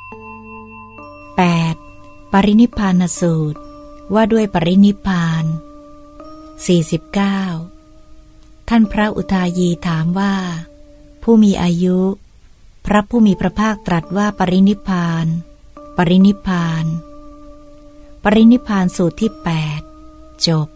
8. ปรินิพพานสูตรว่าด้วยปรินิพพาน49ท่านพระอุทายีถามว่าผู้มีอายุพระผู้มีพระภาคตรัสว่าปรินิพพานปรินิพพานปรินิพพานสูตรที่8จบ